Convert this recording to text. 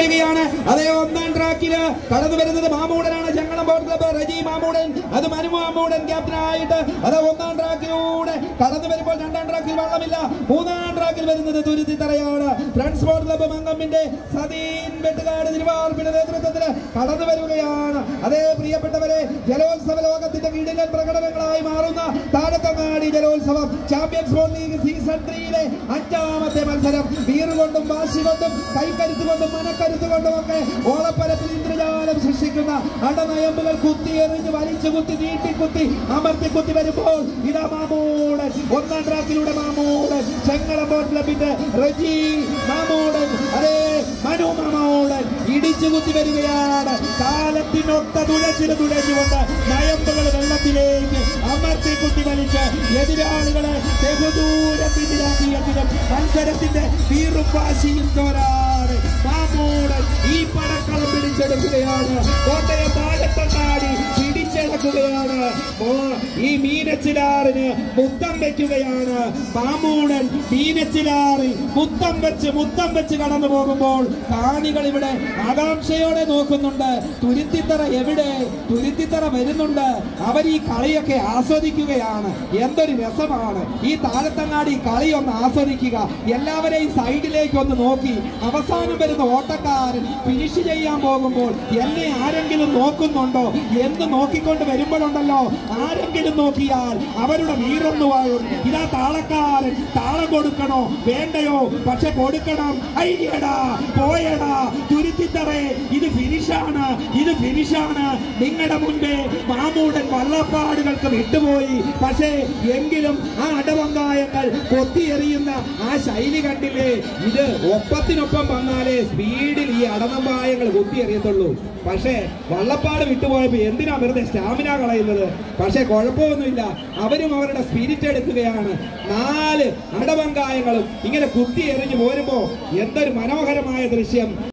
അതേ ഒന്നാം ട്രാക്കില് കടന്നു വരുന്നത് മാമൂടനാണ്. ചങ്ങളം ബോട്ട് ക്ലബ്ബ് റജി മാമൂടൻ, അത് മനു മാമൂടൻ ക്യാപ്റ്റനായിട്ട് അത് ഒന്നാം ട്രാക്കിലൂടെ കടന്നു വരുമ്പോൾ രണ്ടാം ട്രാക്കിൽ വള്ളമില്ല. മൂന്നാം ട്രാക്കിൽ വരുന്നത് തുരുത്തിത്തറയാണ്. ഫ്രണ്ട്സ് ബോട്ട് ക്ലബ്ബ് മങ്കമ്മിന്റെ സതീൻ വെട്ടുകാട് തിരുവാർപ്പിന്റെ നേതൃത്വത്തിൽ കടന്നു വരികയാണ്. അതേ പ്രിയപ്പെട്ടവരെ, ജലോത്സവ ലോകത്തിന്റെ കീഴിലെ പ്രകടനങ്ങളായി മാറുന്ന താഴത്തങ്ങാടി ജലോത്സവം ചാമ്പ്യൻസ് ബോട്ട് ലീഗ് സീസൺ 3-ലെ 5ാമത്തെ മത്സരം വീറുകൊണ്ടും വാശി കൊണ്ടും കൈക്കരുത്ത് കൊണ്ടും മനക്കരുത്ത് കൊണ്ടുമൊക്കെ ഓളപ്പരപ്പിൽ ഇന്ദ്രജാലം സൃഷ്ടിക്കുന്ന അടനയമ്പുകൾ കുത്തിയെറിഞ്ഞ് വലിച്ചു കുത്തി നീട്ടിക്കുത്തി അമർത്തി കുത്തി വരുമ്പോൾ ഇതാ മാമൂടൻ ഒന്നാം ട്രാക്കിലൂടെ മാമൂടൻ, ചെങ്ങളം ബോട്ട് ക്ലബിന്റെ റജി മാമൂടൻ, അതേ മനു മാമൂടൻ ഇടിച്ചു കുത്തി വരികയാണ്. കാലത്തിനൊത്ത തുഴഞ്ഞുകൊണ്ട് നയമ്പുകൾ വെള്ളത്തിലേക്ക് അമർത്തി കുത്തി വലിച്ച് എതിരാളികളെ ബഹുദൂരം പിന്നിലാക്കിയെങ്കിലും മത്സരത്തിന്റെ വീറും വാശിയും തോരാതെ മാമൂടൻ ഈ പടക്കളം പിടിച്ചെടുക്കുകയാണ്. കോട്ടയം താഴത്തങ്ങാടി പിടിച്ചെടുക്കുകയാണ്. ഈ മീനച്ചിലാറിന് മുത്തം വെക്കുകയാണ്. മാമൂടൻ മീനച്ചിലാറി മുത്തം വെച്ച് കടന്നു പോകുമ്പോൾ കാണികൾ ഇവിടെ ആകാംക്ഷയോടെ നോക്കുന്നുണ്ട്. തുരുത്തിത്തറ എവിടെ? തുരുത്തിത്തറ വരുന്നുണ്ട്. അവർ ഈ കളിയൊക്കെ ആസ്വദിക്കുകയാണ്. എന്തൊരു രസമാണ് ഈ താഴത്തങ്ങാടി കളി ഒന്ന് ആസ്വദിക്കുക. എല്ലാവരെയും സൈഡിലേക്ക് ഒന്ന് നോക്കി അവസാനം വരുന്ന ഓട്ടക്കാരൻ ഫിനിഷ് ചെയ്യാൻ പോകുമ്പോൾ എന്നെ ആരെങ്കിലും നോക്കുന്നുണ്ടോ എന്ന് നോക്കിക്കൊണ്ട് വരുമ്പോഴുണ്ടല്ലോ, ആരെങ്കിലും നോക്കിയാൽ അവരുടെ വീറൊന്നു വാഴും. ഇതാ താളക്കാരൻ താളം കൊടുക്കണോ വേണ്ടയോ? പക്ഷെ കൊടുക്കണം. അയ്യടാ പോയടാ തുരുത്തിത്തറേ, ഇത് ഫിനിഷാണ്. നിങ്ങളുടെ മുൻപേ മാമൂടൻ വള്ളപ്പാടുകൾക്ക് വിട്ടുപോയി. പക്ഷേ എങ്കിലും ആ അടവങ്കായങ്ങൾ കൊത്തിയെറിയുന്ന ആ ശൈലി കണ്ടില്ലേ? ഇത് ഒപ്പത്തിനൊപ്പം വന്നാലേ സ്പീഡിൽ ഈ അടവങ്കായങ്ങൾ കൊത്തിയെറിയത്തുള്ളൂ. പക്ഷേ വള്ളപ്പാട് വിട്ടുപോയപ്പോ എന്തിനാ വെറുതെ സ്റ്റാമിന കളയുന്നത്? പക്ഷെ കുഴപ്പമൊന്നുമില്ല, അവരും അവരുടെ സ്പിരിറ്റ് എടുക്കുകയാണ്. 4 അടവങ്കായങ്ങളും ഇങ്ങനെ കുത്തി എറിഞ്ഞു പോരുമ്പോ എന്തൊരു മനോഹരമായ ദൃശ്യം.